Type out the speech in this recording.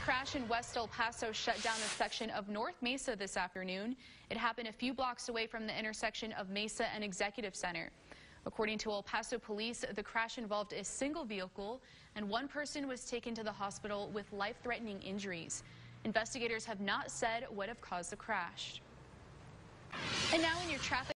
crash in West El Paso shut down a section of North Mesa this afternoon. It happened a few blocks away from the intersection of Mesa and Executive Center. According to El Paso police, the crash involved a single vehicle, and one person was taken to the hospital with life-threatening injuries. Investigators have not said what have caused the crash. And now in your traffic